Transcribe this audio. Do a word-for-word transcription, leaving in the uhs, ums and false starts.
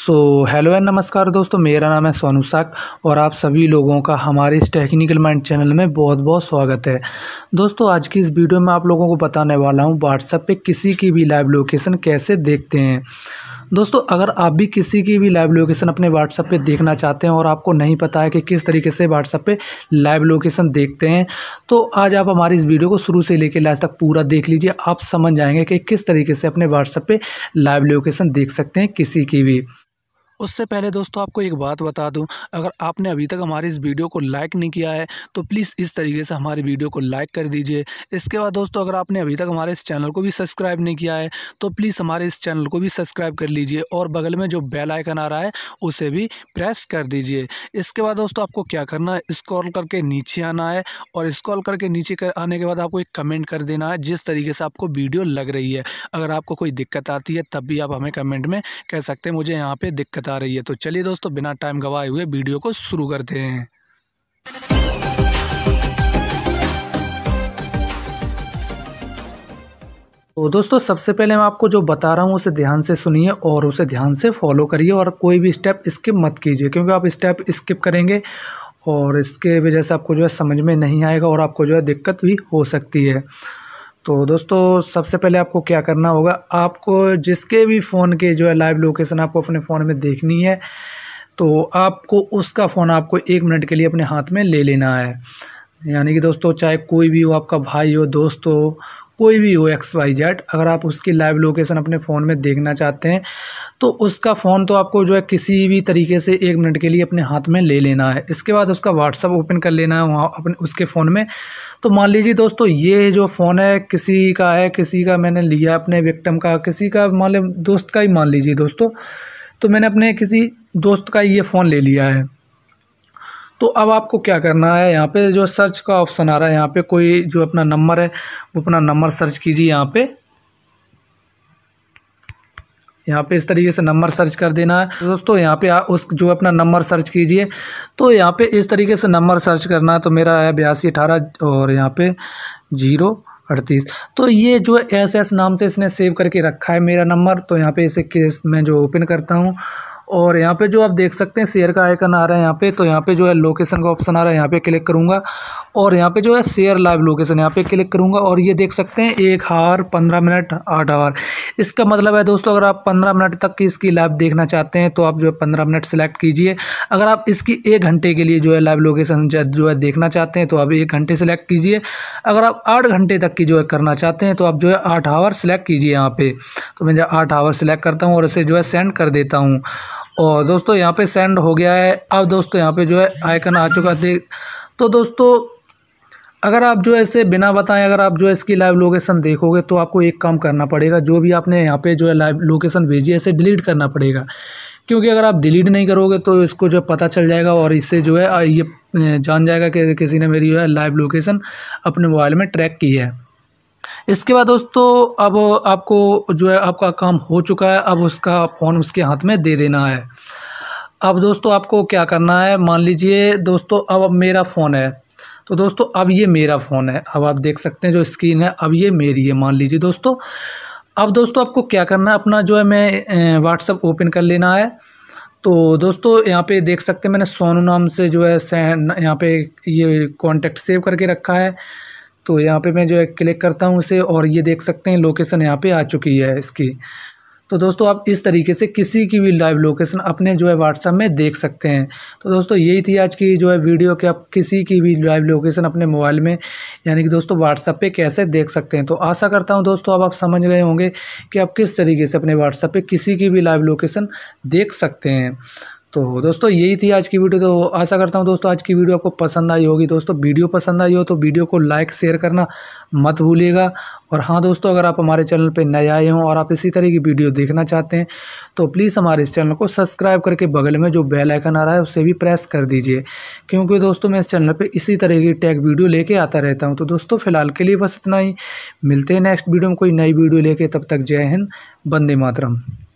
So hello and नमस्कार दोस्तों, मेरा नाम है सोनू साक और आप सभी लोगों का हमारे इस टेक्निकल माइंड चैनल में बहुत बहुत स्वागत है। दोस्तों आज की इस वीडियो में आप लोगों को बताने वाला हूं व्हाट्सएप पे किसी की भी लाइव लोकेशन कैसे देखते हैं। दोस्तों अगर आप भी किसी की भी लाइव लोकेशन अपने व्हाट्सएप पे देखना चाहते हैं और आपको नहीं पता है कि किस तरीके से व्हाट्सएप पे लाइव लोकेशन देखते हैं, तो आज आप हमारी इस वीडियो को शुरू से लेकर लास्ट तक पूरा देख लीजिए। आप समझ जाएंगे कि किस तरीके से अपने व्हाट्सएप पे लाइव लोकेशन देख सकते हैं किसी की भी। उससे पहले दोस्तों आपको एक बात बता दूं, अगर आपने अभी तक हमारी इस वीडियो को लाइक नहीं किया है तो प्लीज़ इस तरीके से हमारी वीडियो को लाइक कर दीजिए। इसके बाद दोस्तों अगर आपने अभी तक हमारे इस चैनल को भी सब्सक्राइब नहीं किया है तो प्लीज़ हमारे इस चैनल को भी सब्सक्राइब कर लीजिए और बगल में जो बेल आइकन आ रहा है उसे भी प्रेस कर दीजिए। इसके बाद दोस्तों आपको क्या करना है, स्क्रॉल करके नीचे आना है और स्क्रॉल करके नीचे कर आने के बाद आपको एक कमेंट कर देना है जिस तरीके से आपको वीडियो लग रही है। अगर आपको कोई दिक्कत आती है तब भी आप हमें कमेंट में कह सकते हैं मुझे यहाँ पे दिक्कत आ रही है। तो चलिए दोस्तों बिना टाइम गवाए हुए वीडियो को शुरू करते हैं। तो दोस्तों सबसे पहले मैं आपको जो बता रहा हूँ उसे ध्यान से सुनिए और उसे ध्यान से फॉलो करिए और कोई भी स्टेप स्किप मत कीजिए, क्योंकि आप स्टेप स्किप करेंगे और इसके वजह से आपको जो है समझ में नहीं आएगा और आपको जो है दिक्कत भी हो सकती है। तो दोस्तों सबसे पहले आपको क्या करना होगा, आपको जिसके भी फ़ोन के जो है लाइव लोकेशन आपको अपने फ़ोन में देखनी है तो आपको उसका फ़ोन आपको एक मिनट के लिए अपने हाथ में ले लेना है। यानी कि दोस्तों चाहे कोई भी हो, आपका भाई हो, दोस्त हो, कोई भी हो, एक्स वाई जेड, अगर आप उसकी लाइव लोकेशन अपने फ़ोन में देखना चाहते हैं तो उसका फ़ोन तो आपको जो है किसी भी तरीके से एक मिनट के लिए अपने हाथ में ले लेना है। इसके बाद उसका व्हाट्सअप ओपन कर लेना है वहाँ अपने उसके फ़ोन में। तो मान लीजिए दोस्तों ये जो फ़ोन है किसी का है, किसी का मैंने लिया अपने विक्टिम का, किसी का मान ली दोस्त का ही मान लीजिए दोस्तों, तो मैंने अपने किसी दोस्त का ये फ़ोन ले लिया है। तो अब आपको क्या करना है, यहाँ पे जो सर्च का ऑप्शन आ रहा है, यहाँ पे कोई जो अपना नंबर है वो अपना नंबर सर्च कीजिए। यहाँ पे यहाँ पे इस तरीके से नंबर सर्च कर देना है। तो दोस्तों यहाँ पे आ, उस जो अपना नंबर सर्च कीजिए। तो यहाँ पे इस तरीके से नंबर सर्च करना है। तो मेरा है बयासी अठारह और यहाँ पे जीरो अड़तीस। तो ये जो एस एस नाम से इसने सेव करके रखा है मेरा नंबर। तो यहाँ पे इसे केस में जो ओपन करता हूँ और यहाँ पे जो आप देख सकते हैं शेयर का आइकन आ रहा है यहाँ पे, तो यहाँ पे जो है लोकेशन का ऑप्शन आ रहा है, यहाँ पे क्लिक करूँगा और यहाँ पे जो है शेयर लाइव लोकेशन यहाँ पे क्लिक करूँगा और ये देख सकते हैं एक आवर पंद्रह मिनट आठ आवर। इसका मतलब है दोस्तों अगर आप पंद्रह मिनट तक की इसकी लाइव देखना चाहते हैं तो आप जो है पंद्रह मिनट सेलेक्ट कीजिए। अगर आप इसकी एक घंटे के लिए जो है लाइव लोकेशन जो है देखना चाहते हैं तो आप एक घंटे सेलेक्ट कीजिए। अगर आप आठ घंटे तक की जो है करना चाहते हैं तो आप जो है आठ आवर सेलेक्ट कीजिए यहाँ पे। तो मैं जो आठ आवर सेलेक्ट करता हूँ और इसे जो है सेंड कर देता हूँ और दोस्तों यहाँ पे सेंड हो गया है। अब दोस्तों यहाँ पे जो है आइकन आ चुका है। तो दोस्तों अगर आप जो है इसे बिना बताएं अगर आप जो है इसकी लाइव लोकेशन देखोगे तो आपको एक काम करना पड़ेगा, जो भी आपने यहाँ पे जो है लाइव लोकेशन भेजी है इसे डिलीट करना पड़ेगा, क्योंकि अगर आप डिलीट नहीं करोगे तो इसको जो पता चल जाएगा और इससे जो है ये जान जाएगा कि किसी ने मेरी जो है लाइव लोकेशन अपने मोबाइल में ट्रैक की है। इसके बाद दोस्तों अब आपको जो है आपका काम हो चुका है, अब उसका फ़ोन उसके हाथ में दे देना है। अब दोस्तों आपको क्या करना है, मान लीजिए दोस्तों अब मेरा फ़ोन है, तो दोस्तों अब ये मेरा फ़ोन है। अब आप देख सकते हैं जो स्क्रीन है अब ये मेरी है मान लीजिए दोस्तों। अब दोस्तों आपको क्या करना है, अपना जो है मैं व्हाट्सएप ओपन कर लेना है। तो दोस्तों यहाँ पे देख सकते हैं मैंने सोनू नाम से जो है यहाँ पे ये कॉन्टैक्ट सेव करके रखा है। तो यहाँ पे मैं जो है क्लिक करता हूँ इसे और ये देख सकते हैं लोकेशन यहाँ पे आ चुकी है इसकी। तो दोस्तों आप इस तरीके से किसी की भी लाइव लोकेशन अपने जो है व्हाट्सएप में देख सकते हैं। तो दोस्तों यही थी आज की जो है वीडियो कि आप किसी की भी लाइव लोकेशन अपने मोबाइल में यानी कि दोस्तों व्हाट्सएप पे कैसे देख सकते हैं। तो आशा करता हूँ दोस्तों अब आप समझ गए होंगे कि आप किस तरीके से अपने व्हाट्सएप पे किसी की भी लाइव लोकेशन देख सकते हैं। तो दोस्तों यही थी आज की वीडियो। तो आशा करता हूँ दोस्तों आज की वीडियो आपको पसंद आई होगी। दोस्तों वीडियो पसंद आई हो तो वीडियो को लाइक शेयर करना मत भूलिएगा। और हाँ दोस्तों अगर आप हमारे चैनल पे नए आए हों और आप इसी तरह की वीडियो देखना चाहते हैं तो प्लीज़ हमारे इस चैनल को सब्सक्राइब करके बगल में जो बेल आइकन आ रहा है उसे भी प्रेस कर दीजिए, क्योंकि दोस्तों मैं इस चैनल पे इसी तरह की टेक वीडियो लेके आता रहता हूँ। तो दोस्तों फ़िलहाल के लिए बस इतना ही, मिलते हैं नेक्स्ट वीडियो में कोई नई वीडियो लेके, तब तक जय हिंद, वंदे मातरम।